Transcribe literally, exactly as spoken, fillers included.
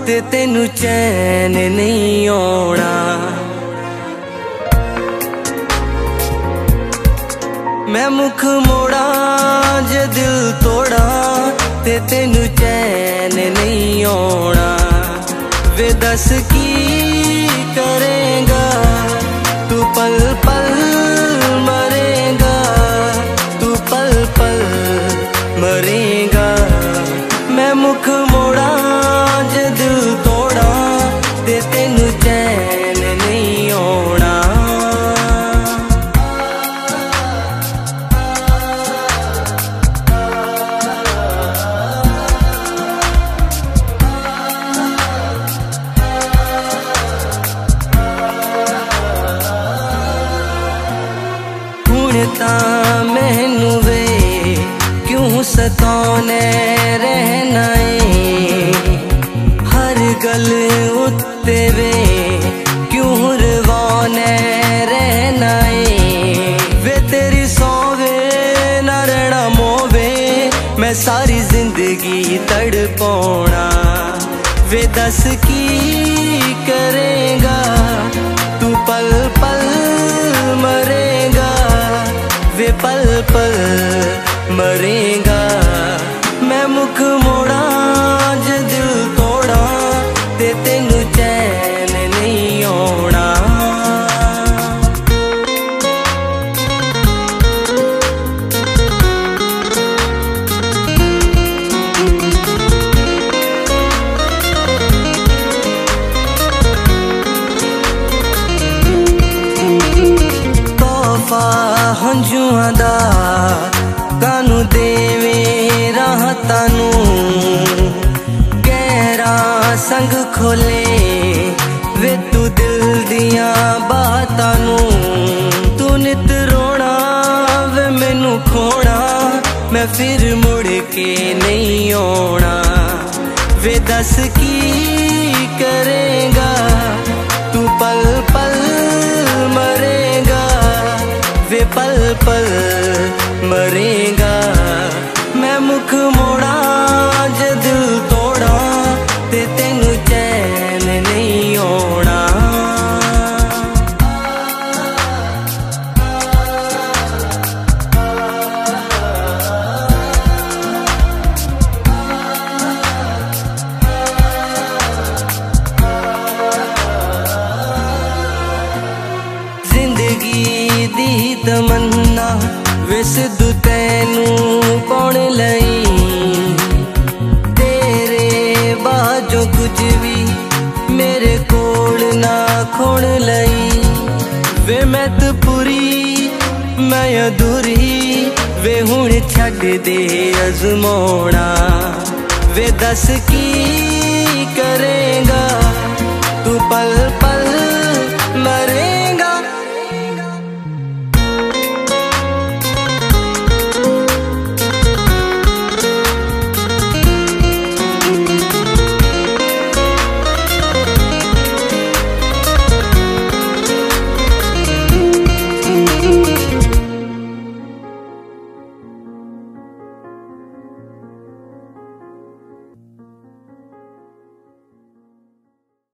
ते तेनू चैन नहीं आना। मैं मुख मोड़ा जे दिल तोड़ा ते तेनू चैन नहीं आना। वे दस की करेगा तू पल पल मरेगा, तू पल पल मरेगा। मैं मुख मोड़ा जे दिल तोड़ा ते तेनू चैन नहीं आना। मैनू वे क्यों सताने रहना है, हर गल उत्ते वे क्यों रवाने रहना है। वे तेरी सौवे ना रहना मोवे, मैं सारी जिंदगी तड़पाना। वे दस की करेगा तू पल पल मरेगा, वे पल पल मरेगा। मैं मुख मोड़ा जे दिल तोड़ा ते तेनू चैन नहीं आना। हंजुआं दा कानू देवे राहतानू, गहरा संग खोले वे तू दिल दियां बातानू। तू नित रोना वे मैनू खोना, मैं फिर मुड़ के नहीं आना। वे दस की करेगा तू पल पल मरेगा, वे पल पल मरेगा। मैं मुख मोड़ा जे दिल तोड़ा ते तेनू चैन नहीं आना। जिंदगी दी तमन्ना वे सिद्धू तैनू पाउण लई, तेरे बाजो कुछ भी मेरे कोल ना खोण लई। वे मैं तो पूरी मैं अधूरी, वे हुण छड्ड दे अजमाउणा। वे दस की करेगा तू पल